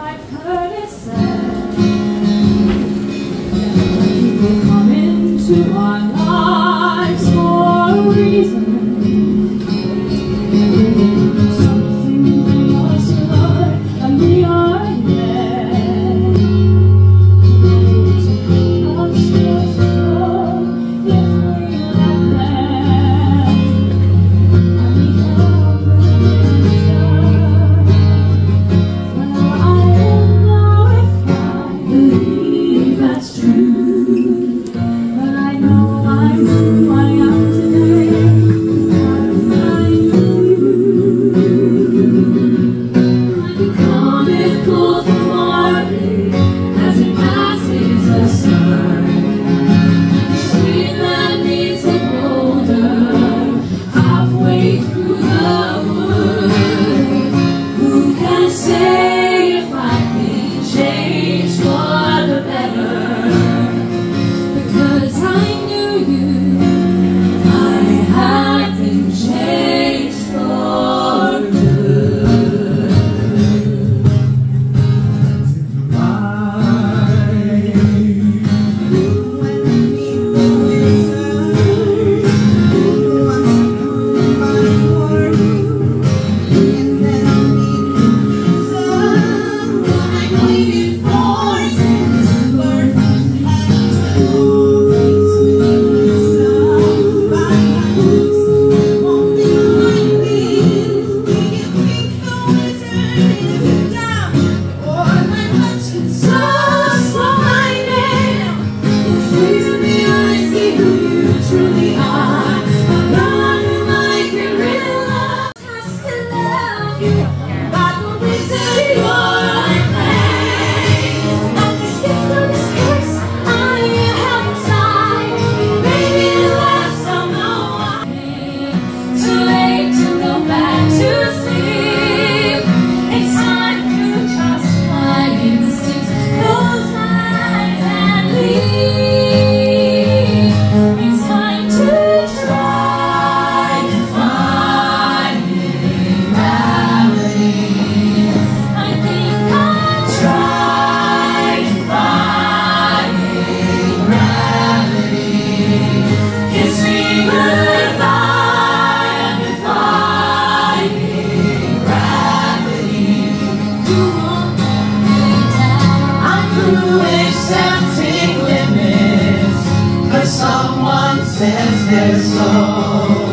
I've heard it said that people come into our lives for a reason. Something they must learn, and we are there. Us just know if we let them, and we help them return. Well, I don't know if I believe that's true, but I know I'm who I am today. Accepting limits, but someone says they're so.